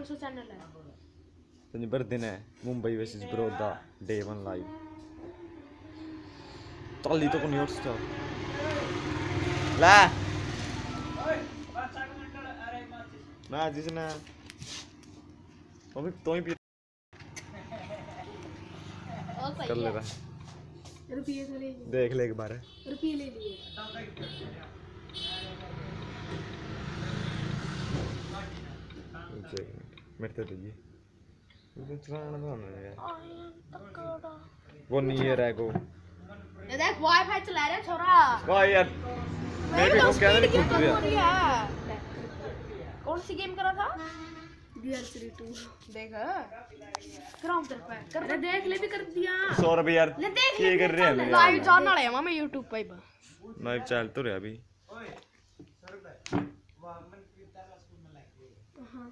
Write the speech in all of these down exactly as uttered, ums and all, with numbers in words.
कौन सा चैनल है? शनिवार दिन है Mumbai versus Baroda day one live. चाली तो नहीं उठता ला ना जिसने अभी तो ही पी कर ले रहा रुपये तो ले लिए, देख ले एक बार रुपये ले लिए। मेरे तो दीजिए मुझे चलाना तो आना है वो नहीं है रैगो ये देख वाईफाई चला रहा है छोरा। वाह यार मेरे को क्या नहीं खुद दिया। कौन सी गेम करा था? DLC two. देख कराऊं तेरे पे कर। अरे देख ले भी कर दिया सौ रुपए यार ये कर रहे हैं लाइव जान वाले हैं मैं YouTube पे। लाइव चल तो रहा अभी। हां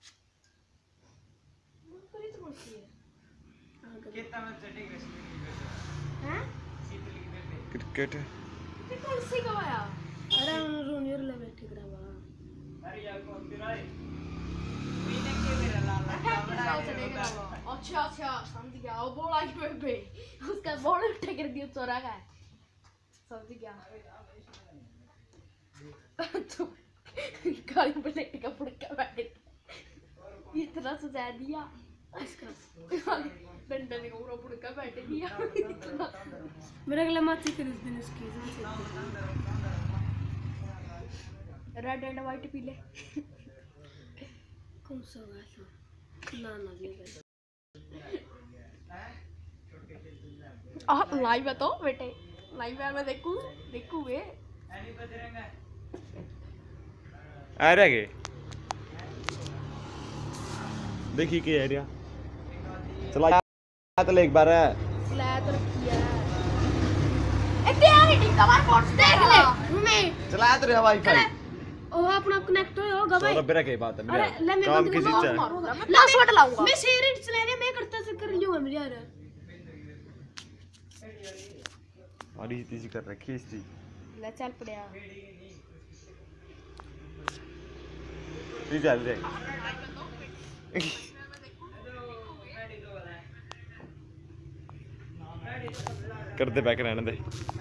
क्रिकेट कौन सी गवाया? अरे रोनियर ले बैठे करावा। अरे यार कौन सी राय मीने के मेरा लाल अच्छा अच्छा समझ गया। वो बॉल आई पे उसका बॉल उठा कर दिया चोरा का। समझ गया तो गाड़ी प्लेट का फुड़का बैठ इतना सजा दिया इसका डंडा ने पूरा फुड़का बैठ दिया। मेरा अगला माची कर उस दिन उसकी रेड एंड वाइट पीले कौन सा होगा? ना ना ये आ लाइव है तो बेटे लाइव है मैं देखूं देखूं वे आ रहा है देखिए क्या एरिया चला तो ले एक बार है चला तो किया एक यार हिटिंग का बार फोर्स देख ले मैं चला तो रहा वाईफाई ओ अपना कनेक्ट होगा भाई। सौ रुपए की बात है मेरा अरे ले मैं काम किसी से लास्ट शॉट लाऊंगा मैं सीरीज चला रहा मैं करता से कर लूंगा मेरे यार। और ये तीसी कर रखी है इस चीज ले चल पड़या ये चल रे कर दे बैक रहने दे।